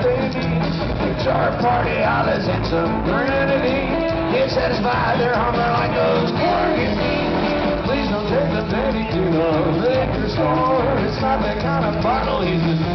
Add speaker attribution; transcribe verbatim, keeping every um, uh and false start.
Speaker 1: babies. Guitar party hollers and some grenadine. Get satisfied, their hunger like those corgid beans. Please don't take the baby to the liquor store. It's not the kind of bottle he's